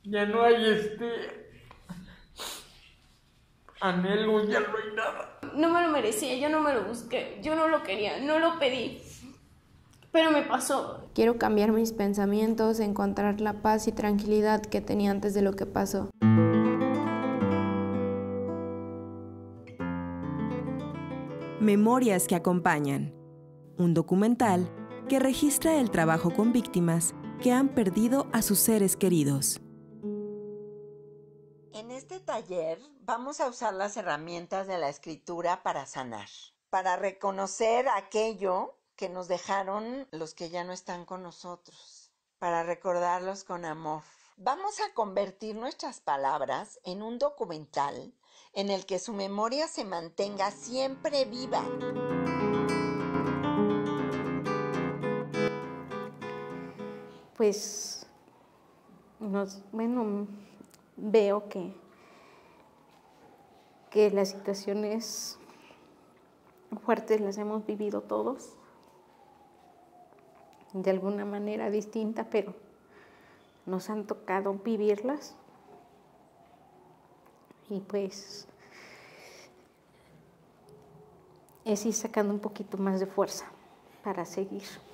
Ya no hay anhelo, ya no hay nada. No me lo merecía, yo no me lo busqué, yo no lo quería, no lo pedí, pero me pasó. Quiero cambiar mis pensamientos, encontrar la paz y tranquilidad que tenía antes de lo que pasó. Memorias que acompañan. Un documental que registra el trabajo con víctimas que han perdido a sus seres queridos. En este taller vamos a usar las herramientas de la escritura para sanar, para reconocer aquello que nos dejaron los que ya no están con nosotros, para recordarlos con amor. Vamos a convertir nuestras palabras en un documental en el que su memoria se mantenga siempre viva. Pues, veo que las situaciones fuertes las hemos vivido todos, de alguna manera distinta, pero nos han tocado vivirlas. Y pues es ir sacando un poquito más de fuerza para seguir.